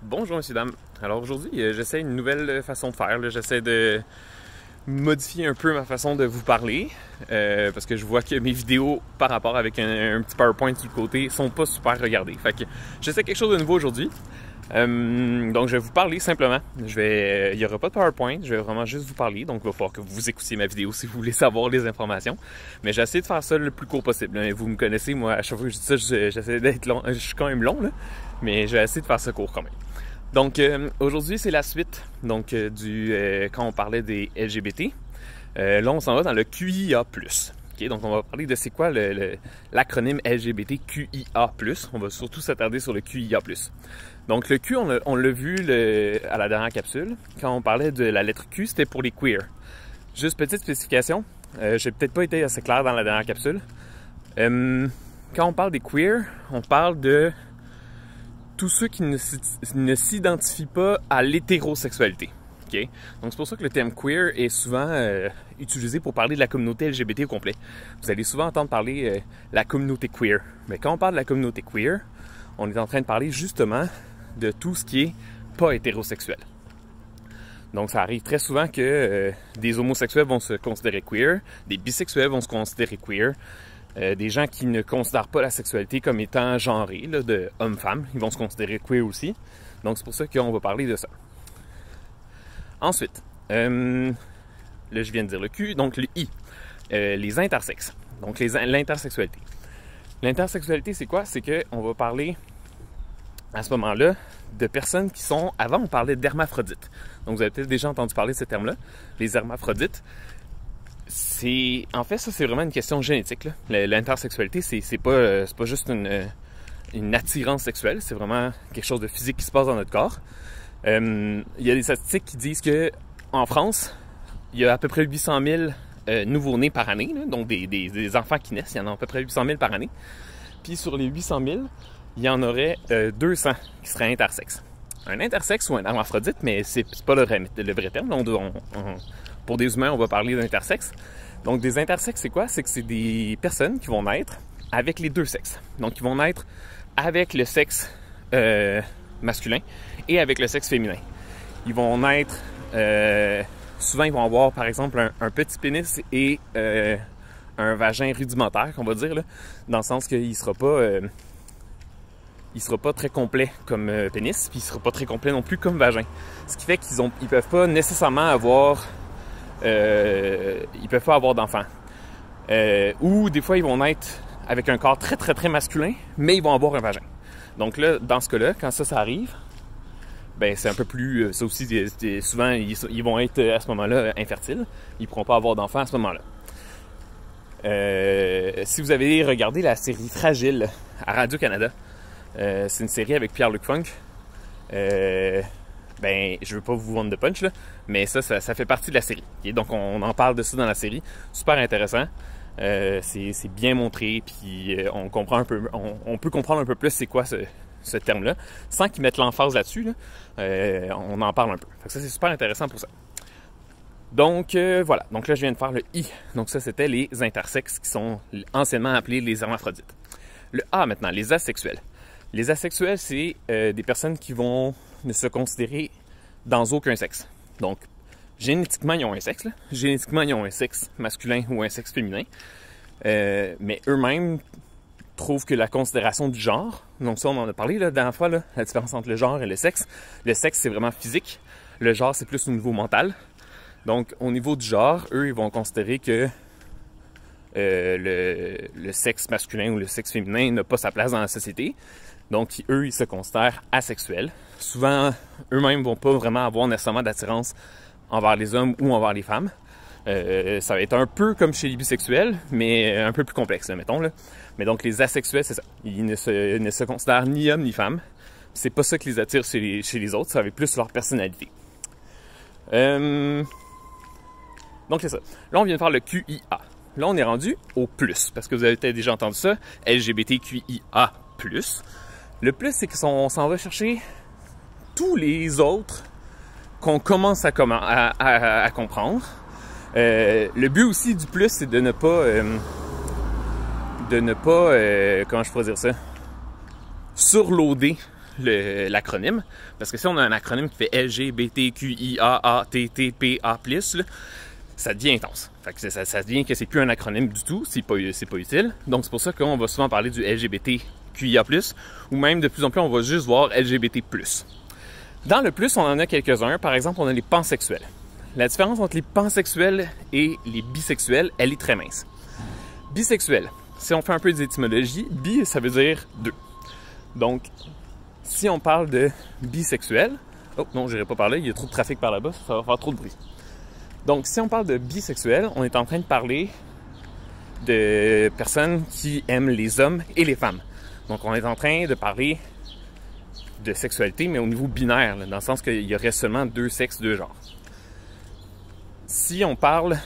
Bonjour messieurs dames. Alors aujourd'hui, j'essaie une nouvelle façon de faire. J'essaie de modifier un peu ma façon de vous parler parce que je vois que mes vidéos par rapport avec un petit PowerPoint sur le côté sont pas super regardées. Fait que j'essaie quelque chose de nouveau aujourd'hui. Donc je vais vous parler simplement. Il n'y aura pas de PowerPoint, je vais vraiment juste vous parler. Donc il va falloir que vous écoutiez ma vidéo si vous voulez savoir les informations. Mais j'essaie de faire ça le plus court possible. Vous me connaissez, moi à chaque fois que je dis ça, j'essaie d'être long. Je suis quand même long là, mais j'ai essayé de faire ça court quand même. Donc aujourd'hui c'est la suite quand on parlait des LGBT. Là on s'en va dans le QIA+. Okay, donc on va parler de c'est quoi l'acronyme LGBTQIA+. On va surtout s'attarder sur le QIA+. Donc le Q, on l'a vu à la dernière capsule. Quand on parlait de la lettre Q, c'était pour les queer. Juste petite spécification, j'ai peut-être pas été assez clair dans la dernière capsule. Quand on parle des queer, on parle de tous ceux qui ne s'identifient pas à l'hétérosexualité. Okay? Donc c'est pour ça que le terme queer est souvent utilisé pour parler de la communauté LGBT au complet. Vous allez souvent entendre parler de la communauté queer. Mais quand on parle de la communauté queer, on est en train de parler justement de tout ce qui est pas hétérosexuel. Donc ça arrive très souvent que des homosexuels vont se considérer queer, des bisexuels vont se considérer queer, des gens qui ne considèrent pas la sexualité comme étant genrée, là, de homme-femme, ils vont se considérer queer aussi. Donc c'est pour ça qu'on va parler de ça. Ensuite, là je viens de dire le Q, donc le I, les intersexes, donc l'intersexualité. L'intersexualité, c'est quoi? C'est qu'on va parler à ce moment-là de personnes qui sont... Avant, on parlait d'hermaphrodites. Donc, vous avez peut-être déjà entendu parler de ce terme-là. Les hermaphrodites, en fait, ça, c'est vraiment une question génétique. L'intersexualité, c'est pas juste une attirance sexuelle. C'est vraiment quelque chose de physique qui se passe dans notre corps. Il y a des statistiques qui disent que en France, il y a à peu près 800 000 nouveau-nés par année, là, donc des enfants qui naissent, il y en a à peu près 800 000 par année. Puis sur les 800 000, il y en aurait 200 qui seraient intersexes. Un intersexe ou un hermaphrodite, mais c'est pas le vrai terme. Pour des humains, on va parler d'intersexe. Donc des intersexes, c'est quoi? C'est que c'est des personnes qui vont naître avec les deux sexes. Donc ils vont naître avec le sexe masculin et avec le sexe féminin. Ils vont naître... souvent, ils vont avoir, par exemple, un petit pénis et un vagin rudimentaire, qu'on va dire, là, dans le sens qu'il ne sera pas très complet comme pénis, puis il ne sera pas très complet non plus comme vagin. Ce qui fait qu'ils ne peuvent pas nécessairement avoir... ils peuvent pas avoir d'enfants. Ou des fois, ils vont naître avec un corps très, très, très masculin, mais ils vont avoir un vagin. Donc là, dans ce cas-là, quand ça arrive... ben c'est un peu plus... ça aussi, souvent, ils vont être à ce moment-là infertiles. Ils ne pourront pas avoir d'enfants à ce moment-là. Si vous avez regardé la série Fragile à Radio-Canada, c'est une série avec Pierre-Luc Funk. Ben, je veux pas vous vendre de punch, là, mais ça fait partie de la série. Okay? Donc, on en parle de ça dans la série. Super intéressant. C'est bien montré, puis on peut comprendre un peu plus c'est quoi ce terme-là, sans qu'ils mettent l'emphase là-dessus, là, on en parle un peu. Fait que ça, c'est super intéressant pour ça. Donc, voilà. Donc là, je viens de faire le I. Donc ça, c'était les intersexes qui sont anciennement appelés les hermaphrodites. Le A, maintenant, les asexuels. Les asexuels, c'est des personnes qui vont ne se considérer dans aucun sexe. Donc, génétiquement, ils ont un sexe. Là. Génétiquement, ils ont un sexe masculin ou un sexe féminin. Mais eux-mêmes trouvent que la considération du genre, donc ça on en a parlé la dernière fois, là, la différence entre le genre et le sexe. Le sexe c'est vraiment physique, le genre c'est plus au niveau mental. Donc au niveau du genre, eux ils vont considérer que le sexe masculin ou le sexe féminin n'a pas sa place dans la société. Donc eux ils se considèrent asexuels. Souvent eux-mêmes vont pas vraiment avoir nécessairement d'attirance envers les hommes ou envers les femmes. Ça va être un peu comme chez les bisexuels, mais un peu plus complexe, là, mettons. Là. Mais donc, les asexuels, c'est ça. Ils ne se considèrent ni hommes ni femmes. C'est pas ça qui les attire chez les autres. Ça va être plus leur personnalité. Donc, c'est ça. Là, on vient de faire le QIA. Là, on est rendu au plus, parce que vous avez peut-être déjà entendu ça. LGBTQIA+. Le plus, c'est qu'on s'en va chercher tous les autres qu'on commence à comprendre. Le but aussi du plus, c'est de ne pas, comment je pourrais dire ça, surloader l'acronyme. Parce que si on a un acronyme qui fait LGBTQIAATTPA+, là, ça devient intense. Fait que ça devient que c'est plus un acronyme du tout, c'est pas utile. Donc c'est pour ça qu'on va souvent parler du LGBTQIA+, ou même de plus en plus on va juste voir LGBT+. Dans le plus, on en a quelques-uns. Par exemple, on a les pansexuels. La différence entre les pansexuels et les bisexuels, elle est très mince. Bisexuel, si on fait un peu d'étymologie, bi, ça veut dire deux. Donc, si on parle de bisexuel... Oh non, je n'irai pas parler, il y a trop de trafic par là-bas, ça va faire trop de bruit. Donc, si on parle de bisexuel, on est en train de parler de personnes qui aiment les hommes et les femmes. Donc, on est en train de parler de sexualité, mais au niveau binaire, là, dans le sens qu'il y aurait seulement deux sexes, deux genres. Si on parle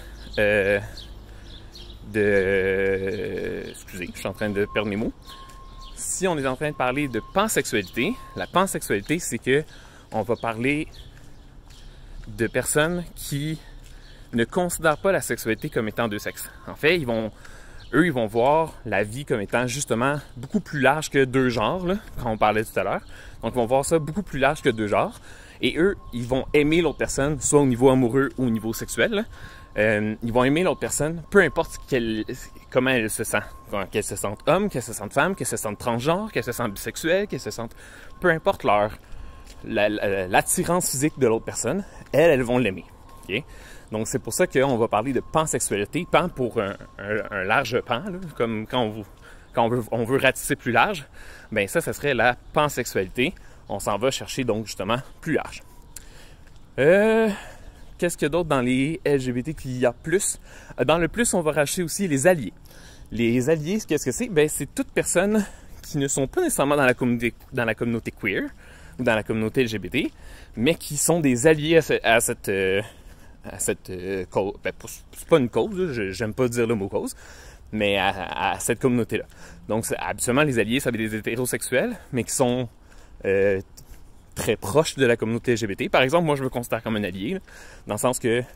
excusez, je suis en train de perdre mes mots. Si on est en train de parler de pansexualité, la pansexualité, c'est que on va parler de personnes qui ne considèrent pas la sexualité comme étant deux sexes. En fait, ils vont voir la vie comme étant justement beaucoup plus large que deux genres, là, quand on parlait tout à l'heure. Donc, ils vont voir ça beaucoup plus large que deux genres. Et eux, ils vont aimer l'autre personne, soit au niveau amoureux ou au niveau sexuel, là. Ils vont aimer l'autre personne, peu importe comment elle se sent. Qu'elle se sente homme, qu'elle se sente femme, qu'elle se sente transgenre, qu'elle se sente bisexuelle, qu'elle se sente... Peu importe l'attirance physique de l'autre personne, elles vont l'aimer. Okay? Donc, c'est pour ça qu'on va parler de pansexualité. Pan pour un large pan, là, comme quand on veut ratisser plus large. Bien, ça serait la pansexualité. On s'en va chercher donc justement plus large. Qu'est-ce qu'il y a d'autre dans les LGBTQIA+. Dans le plus, on va rajouter aussi les alliés. Les alliés, qu'est-ce que c'est? Bien, c'est toutes personnes qui ne sont pas nécessairement dans la communauté queer ou dans la communauté LGBT, mais qui sont des alliés à cette cause. Ben, c'est pas une cause, j'aime pas dire le mot cause, mais à cette communauté-là. Donc, habituellement, les alliés, ça va être des hétérosexuels, mais qui sont très proches de la communauté LGBT. Par exemple, moi, je me considère comme un allié, là, dans le sens que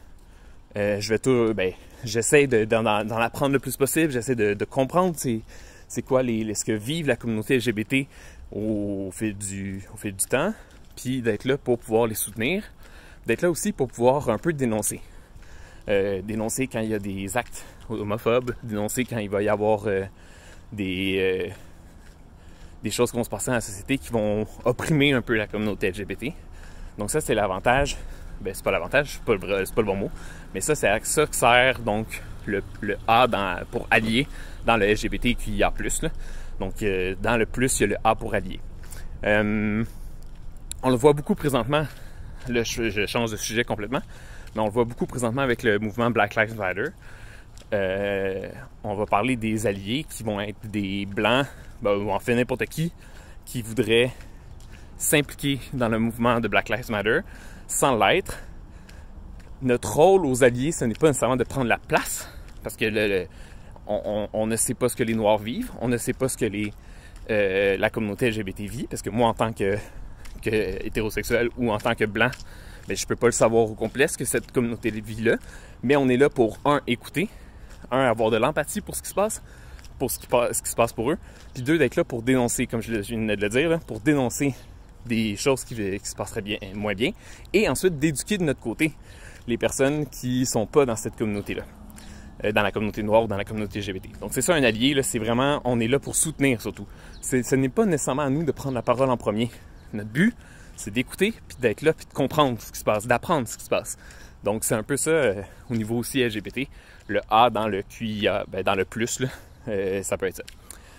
j'essaie d'en apprendre le plus possible, j'essaie de comprendre c'est quoi ce que vivent la communauté LGBT au fil du temps, puis d'être là pour pouvoir les soutenir, d'être là aussi pour pouvoir un peu dénoncer. Dénoncer quand il y a des actes homophobes, dénoncer quand il va y avoir des choses qui vont se passer dans la société qui vont opprimer un peu la communauté LGBT. Donc ça, c'est l'avantage. Ben, c'est pas l'avantage, c'est pas le bon mot. Mais ça, c'est à ça que sert donc le A pour allier dans le LGBTQIA+. Là. Donc, dans le plus, il y a le A pour allier. On le voit beaucoup présentement. Là, je change de sujet complètement. Mais on le voit beaucoup présentement avec le mouvement Black Lives Matter. On va parler des alliés qui vont être des blancs, ou en fait n'importe qui voudrait s'impliquer dans le mouvement de Black Lives Matter sans l'être. Notre rôle aux alliés, ce n'est pas nécessairement de prendre la place, parce que on ne sait pas ce que les Noirs vivent, on ne sait pas ce que la communauté LGBT vit, parce que moi, en tant que hétérosexuel ou en tant que blanc, ben, je peux pas le savoir au complet ce que cette communauté vit là, mais on est là pour, écouter, avoir de l'empathie pour ce qui se passe, pour ce qui se passe pour eux, puis deux, d'être là pour dénoncer, comme je viens de le dire, là, pour dénoncer des choses qui se passeraient moins bien, et ensuite d'éduquer de notre côté les personnes qui sont pas dans cette communauté-là, dans la communauté noire ou dans la communauté LGBT. Donc c'est ça un allié, là, c'est vraiment, on est là pour soutenir surtout. Ce n'est pas nécessairement à nous de prendre la parole en premier. Notre but, c'est d'écouter, puis d'être là, puis de comprendre ce qui se passe, d'apprendre ce qui se passe. Donc c'est un peu ça au niveau aussi LGBT. Le A dans le QIA, ben, dans le plus, là, ça peut être ça.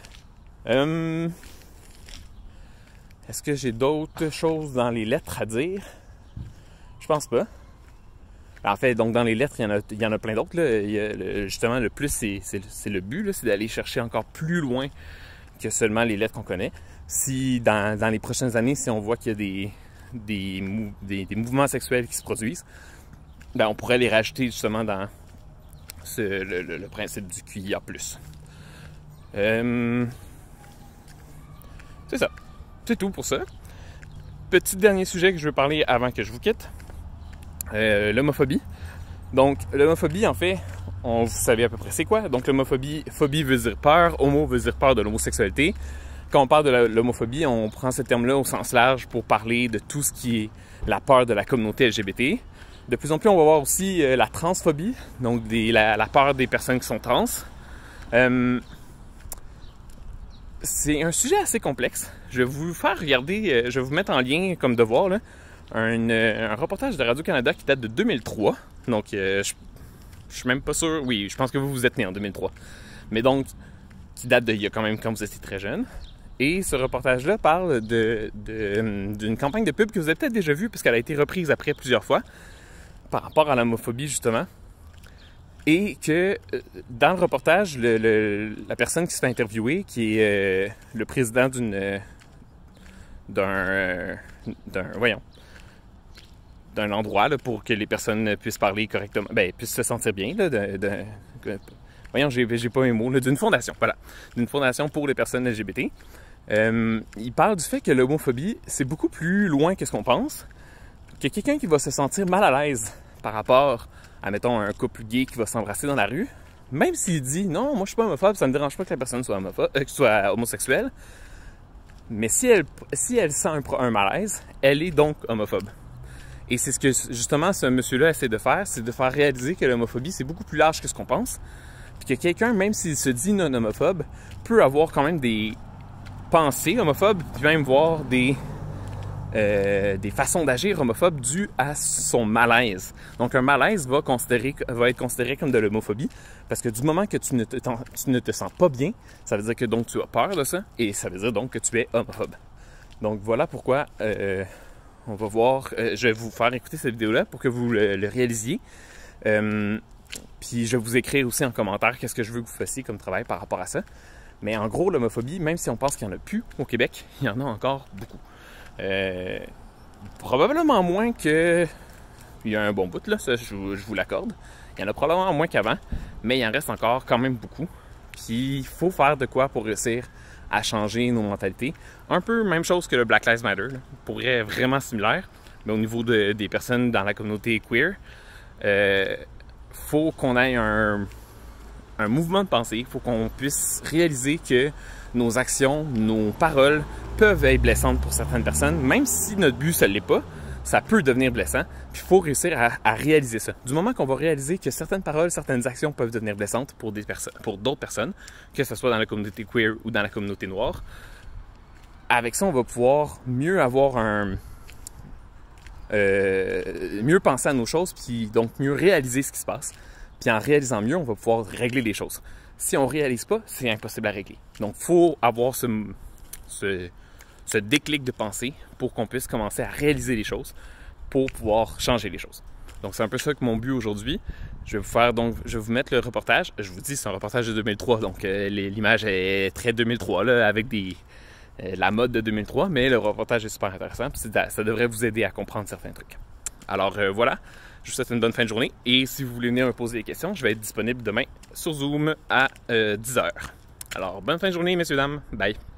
Est-ce que j'ai d'autres choses dans les lettres à dire? Je pense pas. En fait, donc dans les lettres, il y en a plein d'autres. Justement, le plus, c'est le but, là, c'est d'aller chercher encore plus loin que seulement les lettres qu'on connaît. Si dans les prochaines années, si on voit qu'il y a des mouvements sexuels qui se produisent, ben, on pourrait les rajouter justement dans le principe du QIA+. C'est ça. C'est tout pour ça. Petit dernier sujet que je veux parler avant que je vous quitte. L'homophobie. Donc, l'homophobie, en fait, vous savez à peu près c'est quoi. Donc, l'homophobie, phobie veut dire peur, homo veut dire peur de l'homosexualité. quand on parle de l'homophobie, on prend ce terme-là au sens large pour parler de tout ce qui est la peur de la communauté LGBT. De plus en plus, on va voir aussi la transphobie, donc la peur des personnes qui sont trans. C'est un sujet assez complexe. Je vais vous faire regarder, je vais vous mettre en lien comme devoir là, un reportage de Radio-Canada qui date de 2003. Donc, je suis même pas sûr. Oui, je pense que vous êtes né en 2003. Mais donc, qui date d'il y a quand même quand vous étiez très jeune. Et ce reportage-là parle d'une campagne de pub que vous avez peut-être déjà vue, parce qu'elle a été reprise après plusieurs fois, par rapport à l'homophobie, justement. Et que, dans le reportage, la personne qui se fait interviewer, qui est le président d'un endroit là, pour que les personnes puissent parler correctement, puissent se sentir bien, là, j'ai pas mes mots, d'une fondation, voilà, d'une fondation pour les personnes LGBT. Il parle du fait que l'homophobie, c'est beaucoup plus loin que ce qu'on pense, que quelqu'un qui va se sentir mal à l'aise par rapport à, mettons, un couple gay qui va s'embrasser dans la rue, même s'il dit « Non, moi je suis pas homophobe, ça me dérange pas que la personne soit homosexuelle », mais si elle sent un malaise, elle est donc homophobe. Et c'est ce que, justement, ce monsieur-là essaie de faire, c'est de faire réaliser que l'homophobie, c'est beaucoup plus large que ce qu'on pense, puis que quelqu'un, même s'il se dit non homophobe, peut avoir quand même des pensées homophobes, puis même voir des façons d'agir homophobes dues à son malaise. Donc un malaise va être considéré comme de l'homophobie, parce que du moment que tu ne te sens pas bien, ça veut dire que donc tu as peur de ça, et ça veut dire donc que tu es homophobe. Donc voilà pourquoi on va voir, je vais vous faire écouter cette vidéo-là pour que vous le réalisiez. Puis je vais vous écrire aussi en commentaire qu'est-ce que je veux que vous fassiez comme travail par rapport à ça. Mais en gros, l'homophobie, même si on pense qu'il n'y en a plus au Québec, il y en a encore beaucoup. Probablement moins que... Il y a un bon bout, là, ça je vous l'accorde. Il y en a probablement moins qu'avant, mais il en reste encore quand même beaucoup. Puis il faut faire de quoi pour réussir à changer nos mentalités. Un peu même chose que le Black Lives Matter, là, pour vrai vraiment similaire, mais au niveau des personnes dans la communauté queer. Faut qu'on ait un mouvement de pensée, il faut qu'on puisse réaliser que nos actions, nos paroles peuvent être blessantes pour certaines personnes, même si notre but ne l'est pas, ça peut devenir blessant, puis il faut réussir à réaliser ça. Du moment qu'on va réaliser que certaines paroles, certaines actions peuvent devenir blessantes pour d'autres personnes, que ce soit dans la communauté queer ou dans la communauté noire, avec ça, on va pouvoir mieux avoir mieux penser à nos choses, puis donc mieux réaliser ce qui se passe. Puis en réalisant mieux, on va pouvoir régler les choses. Si on ne réalise pas, c'est impossible à régler. Donc, il faut avoir ce déclic de pensée pour qu'on puisse commencer à réaliser les choses, pour pouvoir changer les choses. Donc, c'est un peu ça que mon but aujourd'hui. Je vais vous mettre le reportage. Je vous dis, c'est un reportage de 2003, donc l'image est très 2003, là, avec la mode de 2003, mais le reportage est super intéressant, puis ça devrait vous aider à comprendre certains trucs. Alors voilà, je vous souhaite une bonne fin de journée, et si vous voulez venir me poser des questions, je vais être disponible demain sur Zoom à 10h. Alors bonne fin de journée, messieurs, dames, bye!